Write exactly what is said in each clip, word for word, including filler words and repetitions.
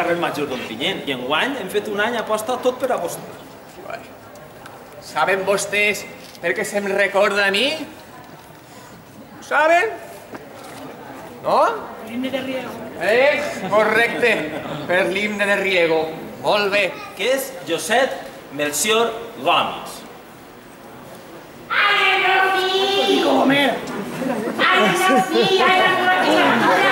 carrer Major d'Ontinyent i enguany hem fet un any aposta tot per a vostè. Saben vostès per què se'm recorda a mi? Ho saben? No? L'himne de Riego. Eh, correcte, per l'himne de Riego. Molt bé. Que és Josep Melcior Gomis. ¡Ay, el Rosy! ¡Y comer! ¡Ay, el Rosy! ¡Ay, la meva criatura!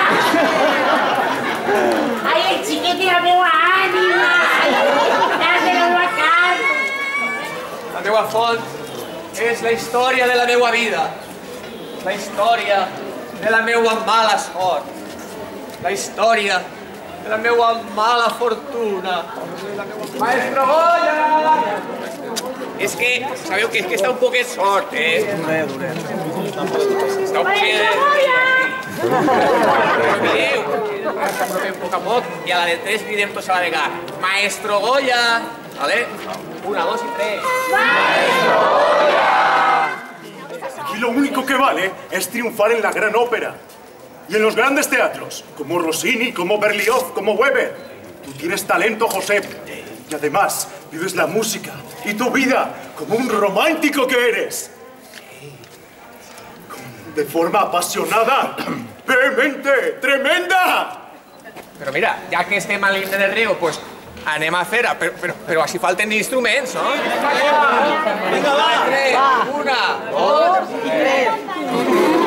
¡Ay, el xiquet de la meva ànima! ¡Las de la meva carn! La meva font és la història de la meva vida. La història de la meva mala sort. La història de la meva mala fortuna. Maestro Goya! És que, sabeu que és que està un poquet sort, eh? Duret, duret. Està un poquet... Però mireu, ens apropem a poc a poc i a la de tres cridem tots a la vegada. Maestro Goya! Vale? Una, dos y tres. ¡Maestro Goya! Aquí lo único que vale es triunfar en la gran ópera. Y en los grandes teatros, como Rossini, como Berlioz, como Weber. Tú tienes talento, Josep. Y además, vives la música y tu vida como un romántico que eres. De forma apasionada, vehemente, tremenda. Però mira, ja que estem a l'himne del Riego, pues anem a fer-ho, però, però, però així falten instruments, no? Vinga, va! Una, dos i tres.